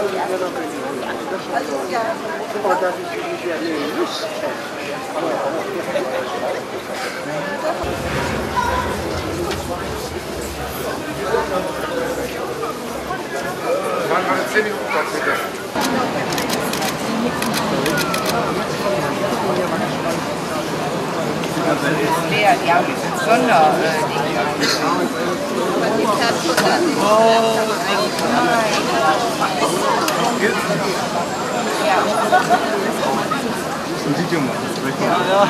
Aber das ist nicht ja eine Lust. Waren gerade 10 Minuten dort, bitte. Leer, die haben Sonderding. Und sieht jung aus. Ja.